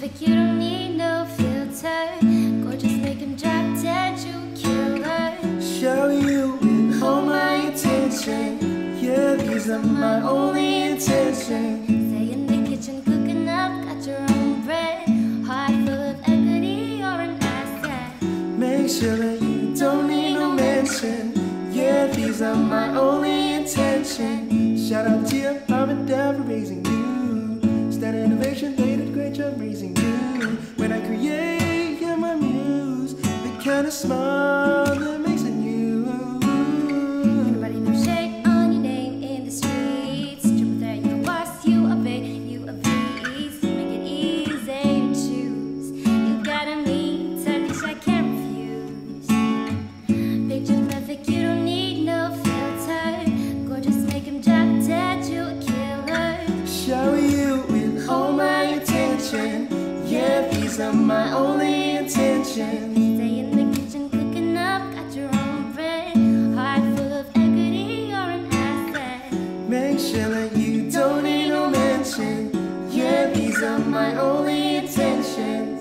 perfect, you don't need no filter. Gorgeous, make him drop dead, you a killer. Shower you with all my attention. Yeah, these are my only intentions. Stay in the kitchen cooking up, got your own bread. Heart full of equity, you're an asset. Make sure that you don't need no mention. Yeah, these are my only intentions. Shout out to your mom and dad for raising you. Standard innovation, they did a great job raising you. When I create, you're my muse. The kind of smile that makes it new. Everybody know shade on your name in the streets. Triple threat, you a boss, you a big, you a beast. Make it easy to choose. You got a mean touch, I can't refuse. Picture perfect, you don't need no filter. Gorgeous, make him drop dead, you a killer. Shower you with all my attention. Yeah, these are my only intentions. Stay in the kitchen cooking up, got your own bread. Heart full of equity, you're an asset. Make sure that you don't need no mention. Yeah, these are my only intentions.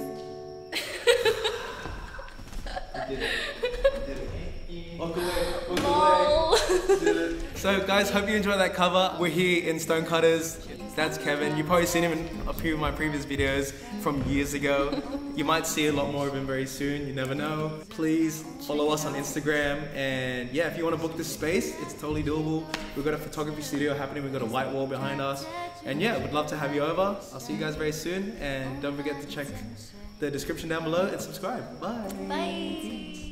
So guys, hope you enjoyed that cover. We're here in Stonecutters. That's Kevin. You've probably seen him in a few of my previous videos from years ago. You might see a lot more of him very soon, you never know. Please follow us on Instagram, and yeah, if you want to book this space, it's totally doable. We've got a photography studio happening, we've got a white wall behind us, and yeah, we'd love to have you over. I'll see you guys very soon, and don't forget to check the description down below and subscribe. Bye. Bye.